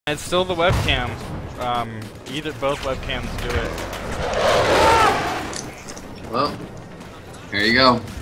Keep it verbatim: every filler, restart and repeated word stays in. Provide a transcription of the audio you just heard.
It's still the webcam. Um, either both webcams do it. Well, there you go.